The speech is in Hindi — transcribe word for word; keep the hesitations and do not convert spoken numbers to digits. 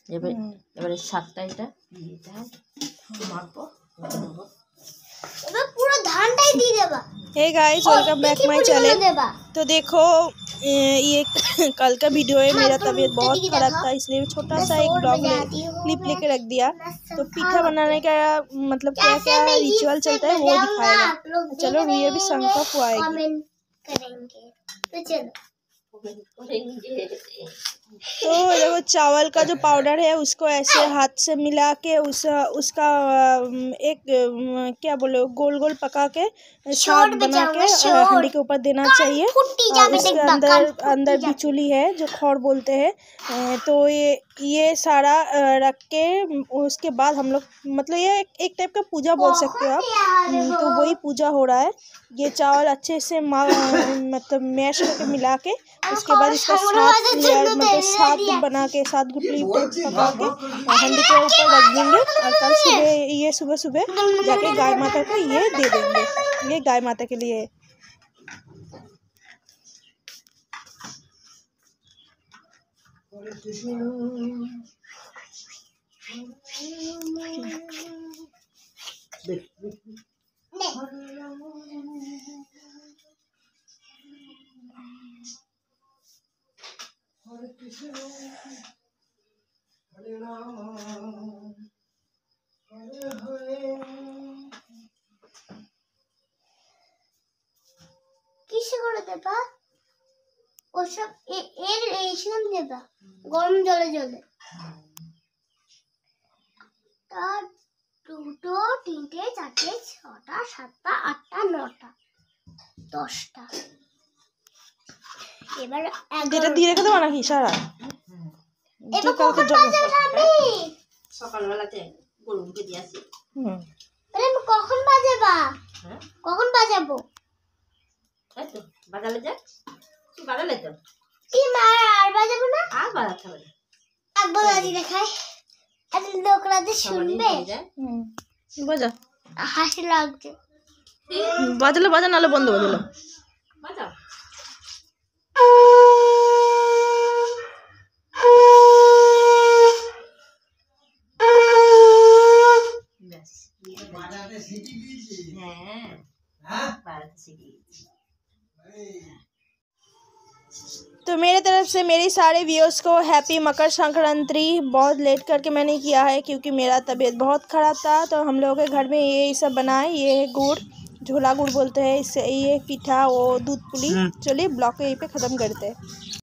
এবারে এবারে শাকটা এটা দিতে হয় মাখবো এবার পুরো ধানটাই দিয়ে দেবা। Hey guys welcome back my channel. तो देखो ये कल का वीडियो है, मेरा तबीयत बहुत ख़राब था इसलिए छोटा सा एक ब्लॉग ले क्लिप लेके रख दिया। तो पीठा बनाने का मतलब क्या क्या रिचुअल चलता है वो दिखाएगा। चलो ये भी शंख का पुआएगी। तो चलो तो देखो चावल का जो पाउडर है उसको ऐसे हाथ से मिला के उस उसका एक क्या बोलो गोल गोल पका के साग बना के हंडी के ऊपर देना चाहिए। और उसके अंदर अंदर बिचुली है जो खौर बोलते हैं। तो ये ये सारा रख के उसके बाद हम लोग मतलब ये एक टाइप का पूजा बोल सकते हो आप। तो वही पूजा हो रहा है। ये चावल अच्छे से मतलब मैश करके मिला के उसके बाद इसका सात लेयर मतलब सात बना के सात गुटली पका के हंडी के ऊपर रख देंगे। और कल सुबह ये सुबह सुबह जाके गाय माता को ये दे देंगे। ये गाय माता के लिए है। हरे कृष्ण हरे राम हरे हरे কিসে করে দেবা ওসব এর এইসব দেবা গরম জলে জলে তার দুটো তিনটে চারটে ছটা সাতটা আটটা নটা দশটা এবার যেটা দিয়ে রেখে দেবো নাকি সারা এবার কখন বাজাবে সকালবেলাতে গরুকে দিয়ে আসি। হুম তাহলে কখন বাজাবা? হ্যাঁ কখন বাজাবো? তাই তো বাজালে যা তুই বাজালে তো কি মা আর বাজাবো না? আর বাজাতে হবে না একবার বাজি দেখাই আর লোকরা যে শুনবে। হুম বাজা হাসি লাগছে। বাজালে বাজা নালে বন্ধ বাজালো বাজাও तो मेरे तरफ से मेरी सारे व्यूअर्स को हैप्पी मकर संक्रांति। बहुत लेट करके मैंने किया है क्योंकि मेरा तबीयत बहुत ख़राब था। तो हम लोगों के घर में ये सब बनाए। ये है गुड़, झोला गुड़ बोलते हैं इससे, ये पीठा वो दूध पुली। चलिए ब्लॉग को यहीं पे ख़त्म करते हैं।